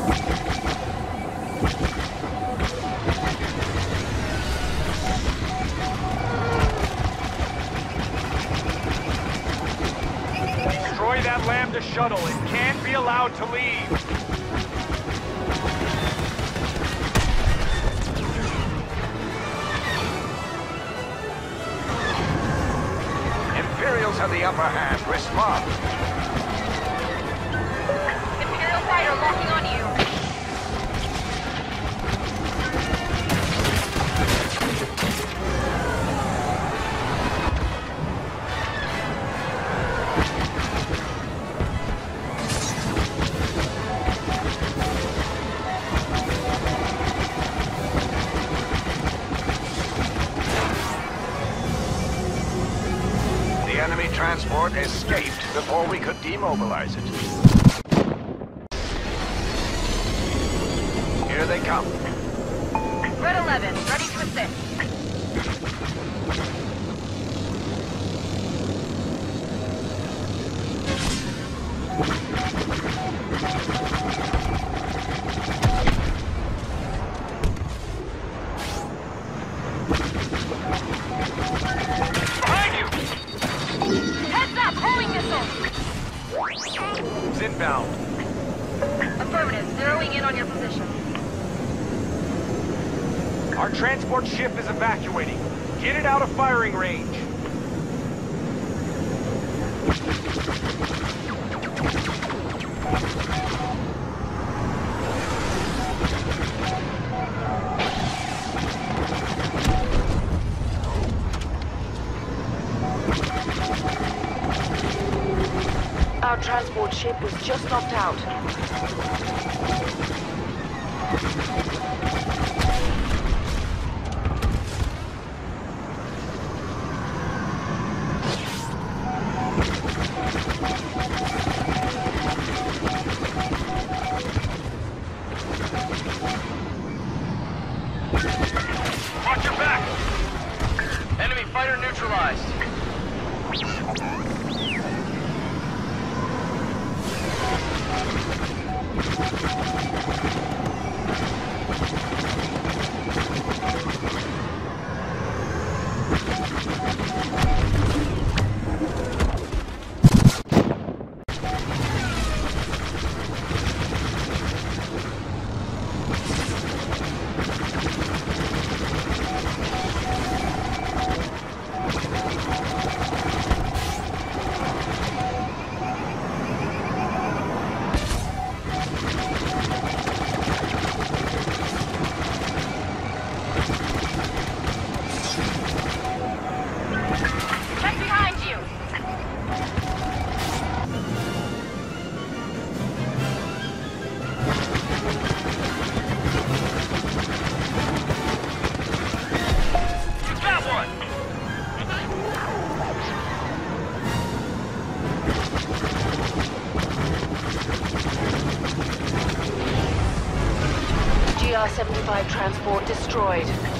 Destroy that Lambda shuttle. It can't be allowed to leave. Imperials have the upper hand. Respond. Imperial fighter locking on you. The enemy transport escaped before we could demobilize it. Here they come. Red 11, ready to assist. Heads up, homing missile! It's inbound. Affirmative, zeroing in on your position. Our transport ship is evacuating. Get it out of firing range. Our transport ship was just knocked out. Watch your back! Enemy fighter neutralized. Check behind you! You got one! GR-75 transport destroyed.